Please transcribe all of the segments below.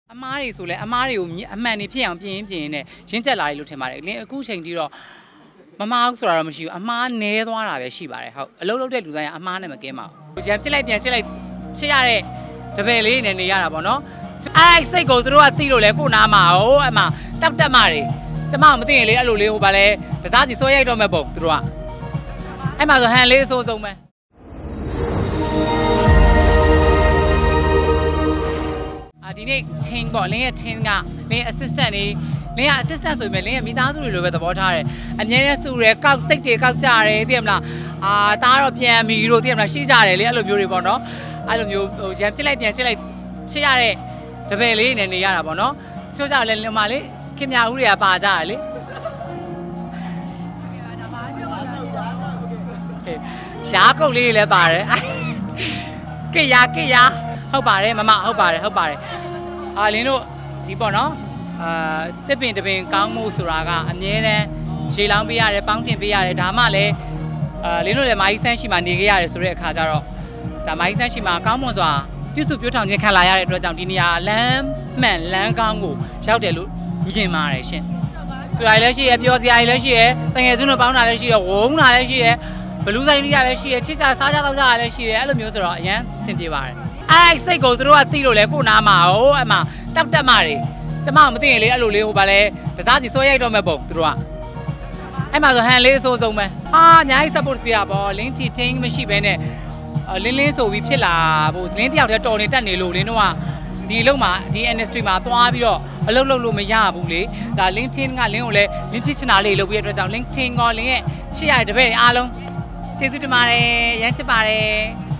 အမားတွေဆိုလဲအမားတွေကိုအမှန်နေဖြစ်အောင်ပြင်နဲ့ရင်းချက်လာလို့ထင်ပါတယ်လင်းအခုချိန်ထိတော့မမားဘူးဆိုတာတော့မရှိဘူးအမားနဲသွားတာပဲရှိပါတယ်ဟုတ်အလုံးလုံးတဲ့လူတိုင်းကအမားနဲ့မကင်းပါဘူးရံပြစ်လိုက်ပြန်ချစ်လိုက်ချစ်ရတဲ့တပည့်လေးနဲ့နေရတာပေါ့နော်အဲ့စိတ်ကိုသူတို့ကသိလို့လဲကိုနားမှာဟိုအမှတောက်တက်မှတွေကျမမသိရင်လေအဲ့လိုလေးဟိုပါလဲတစားစီစွဲရိုက်တော့မဲ့ပုံသူတို့ကအဲ့မှာဆိုဟန်လေးအစိုးဆုံးပဲဒီနေ့ team ပေါ့လင်းရဲ့ team ကလင်း assistant နေလင်းက assistant ဆိုပေမဲ့လင်းရဲ့မိသားစုတွေလိုပဲသဘောထားတယ်အမြဲတမ်းစုရဲကောက်စိတ်တွေကောက်ကြတယ်သိရမလားတားတော့ပြန်မီတို့သိရမလားရှိကြတယ်လေအဲ့လိုမျိုးတွေပေါ့နော်အဲ့လိုမျိုးဟိုရံပြစ်လိုက်ပြန်ချစ်လိုက်ချစ်ရတဲ့တပည့်လေးနဲ့နေရတာပေါ့နော်ချိုးကြလဲလင်းမလေးခင်ဗျာဦးတွေကပါကြတယ်လေရှားကုတ်လေးလည်းပါတယ်ကိရဟုတ်ပါတယ်မမဟုတ်ပါတယ်လင်းတို့ဒီပေါ့နော်တစ်ပင်တပင်ကောင်းမှုဆိုတာကအမြဲတမ်းရေလောင်းပေးရတယ်ပေါင်းတင်ပေးရတယ်ဒါမှလည်းလင်းတို့လည်းမာကြီးဆန်းရှိမှနေခဲ့ရတယ်ဆိုတဲ့အခါကျတော့ဒါမာကြီးဆန်းရှိမှကောင်းမွန်စွာပြုစုပြောထောင်ခြင်းခံလာရတဲ့အတွက်ကြောင့်ဒီနေရာလမ်းမှန်လမ်းကောင်းကိုရောက်တယ်လို့မြင်ပါတယ်ရှင်သူရည်လည်းရှိရပြောစရာလည်းရှိရတငယ်ချင်းတို့ပေါင်းတာလည်းရှိရဝုန်းတာလည်းရှိရဘလူးဆိုင်လေးရလည်းရှိရချစ်ချစားကြတော့ကြလည်းရှိရအဲ့လိုမျိုးဆိုတော့အရန်အဆင်ပြေပါတယ်အဲ့စိတ်ကိုသူတို့ကသိလို့လဲကိုနားမှာဟိုအမှတောက်တက်မှတွေကျမမသိရင်လေအဲ့လိုလေးဟိုပါလဲတစားစီစွဲရိုက်တော့မဲ့ပုံသူတို့ကအဲ့မှာဆိုဟန်လေးအစိုးဆုံးပဲအများကြီး support ပြရပါလင်းတီ team မရှိဘဲနဲ့လင်းဆိုပြီးဖြစ်လာဖို့လင်းတယောက်တည်းတော်နေတက်နေလို့လင်းတို့ကဒီအလုပ်မှာဒီ industry မှာသွားပြီးတော့အလုပ်လုပ်လို့မရဘူးလေဒါ LinkedIn ကလင်းကိုလည်းလင်းဖြစ်ချင်တာလေးလုပ်ပြီးတဲ့အတွက်ကြောင့် LinkedIn ကလင်းရဲ့ချစ်ရတဲ့တပည့်အားလုံးကျေးဇူးတင်ပါတယ်ရမ်းချစ်ပါတယ်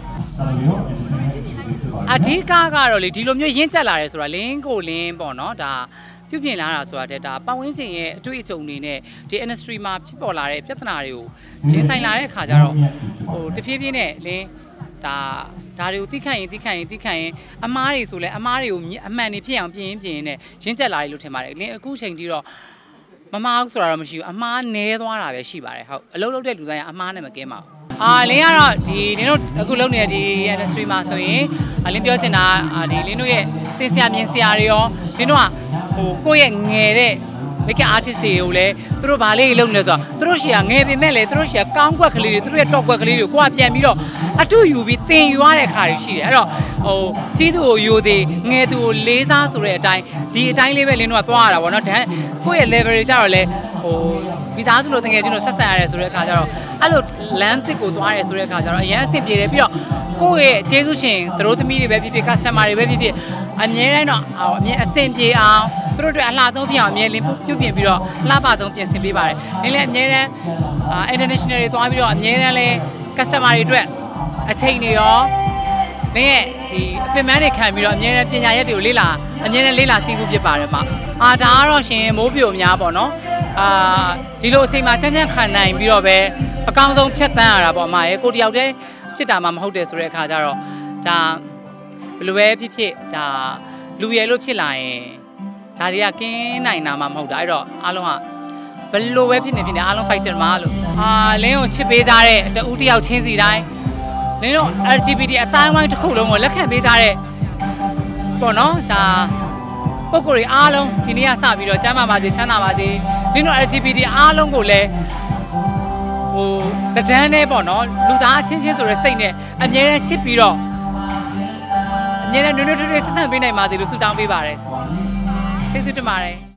အဓိကကတော့လေဒီလိုမျိုးရင်းချက်လာတယ်ဆိုတာလင်းကိုလင်းပေါ့နော်ဒါပြုပြင်လာတာဆိုတာတဲ့ဒါပတ်ဝန်းကျင်ရဲ့အတွေ့အကြုံတွေနဲ့ဒီ industry မှာဖြစ်ပေါ်လာတဲ့ပြဿနာတွေကိုရင်ဆိုင်လာတဲ့အခါကျတော့ဟိုတဖြည်းဖြည်းနဲ့လင်းဒါတွေကိုသိခံရင်အမားတွေဆိုလဲအမားတွေကိုအမှန်နေဖြစ်အောင်ပြင်နဲ့ရင်းချက်လာတယ်လို့ထင်ပါတယ်လင်းအခုချိန်ထိတော့မမားဘူးဆိုတာတော့မရှိဘူးအမားနဲသွားတာပဲရှိပါတယ်ဟုတ်အလုံးလုံးတဲ့လူတိုင်းကအမားနဲ့မကင်းပါဘူးလင်းကတော့ဒီလင်းတို့အခုလုပ်နေတဲ့ဒီ industry မှာဆိုရင်လင်းပြောချင်တာဒီလင်းတို့ရဲ့သင်ဆရာမြင်ဆရာတွေရောလင်းတို့ကဟိုကိုယ့်ရဲ့ငယ်တဲ့ make artist တွေကိုလည်းသူတို့ဘာလေးလုပ်နေလဲဆိုတော့သူတို့ရှီကငယ်ပေမဲ့လည်းသူတို့ရှီကကောင်းကွက်ကလေးတွေသူတို့ရဲ့တော့ကွက်ကလေးတွေကိုကပြန်ပြီးတော့အထုယူပြီးသင်ယူရတဲ့ခါတွေရှိတယ်အဲ့တော့ဟိုကြီးသူကိုယူသေးငယ်သူကိုလေးစားဆိုတဲ့အတိုင်းဒီအတိုင်းလေးပဲလင်းတို့ကသွားရတာပေါ့နော်ဒါကိုယ့်ရဲ့ level တွေကြတော့လဲဟိုမိသားစုလိုတကယ်ချင်းတို့ဆက်ဆံရတယ်ဆိုတဲ့အခါကျတော့အဲ့လိုလမ်းသစ်ကိုသွားရဲဆိုတဲ့အခါကျတော့အရင်အဆင်ပြေတယ်ပြီးတော့ကိုယ့်ရဲ့ကျေးဇူးရှင်သူတို့သမီးတွေပဲဖြစ်ဖြစ် customer တွေပဲဖြစ်ဖြစ်အမြဲတမ်းတော့အမြဲအဆင်ပြေအောင်သူတို့တွေအလှဆုံးဖြစ်အောင်အမြဲလင်းပြုပြင်ပြီးတော့လှပဆုံးပြင်ဆင်ပေးပါတယ်။လင်းလည်းအမြဲတမ်း international တွေသွားပြီးတော့အမြဲတမ်းလဲ customer တွေအတွက်အချိန်တွေရောလင်းရဲ့ဒီအပင်ပန်းတွေခံပြီးတော့အမြဲတမ်းပညာရက်တွေကိုအမြဲတမ်းလေ့လာစီးမှုဖြစ်ပါတယ်မှာ။ဒါကတော့ရှင်မိုးပြိုများပေါ့နော်။ဒီလိုအချိန်မှာချမ်းခံနိုင်ပြီးတော့ပဲအကောင်းဆုံးဖြတ်သန်းရတာပေါ့အမရဲ့ကိုတယောက်တည်းဖြစ်တာမှမဟုတ်တယ်ဆိုတဲ့အခါကျတော့ဒါဘယ်လိုပဲဖြစ်ဒါလူရယ်လို့ဖြစ်လာရင်ဒါတွေကကင်းနိုင်တာမှမဟုတ်တာအဲ့တော့အားလုံးကဘယ်လိုပဲဖြစ်နေအားလုံး fighter မှာလို့လင်းကိုချစ်ပေးကြတဲ့တဦးတယောက်ချင်းစီတိုင်းလင်းတို့ LGBT အတိုင်းဝိုင်းတစ်ခုလုံးကိုလက်ခံပေးကြတဲ့ပေါ့နော်ဒါပုံကိုယ်တွေအားလုံးဒီနေ့ကစပြီးတော့ကျမ်းမာပါစေချမ်းသာပါစေလင်းတို့ LGBT အားလုံးကိုလည်းဟိုတဒန်းနဲ့ပေါ့နော်လူသားအချင်းချင်းဆိုတဲ့စိတ်နဲ့အမြဲတမ်းချစ်ပြီးတော့အမြဲတမ်းနွေးနွေးထွေးထွေးဆက်ဆံပေးနိုင်ပါစေလို့ဆုတောင်းပေးပါတယ်ကျေးဇူးတင်ပါတယ်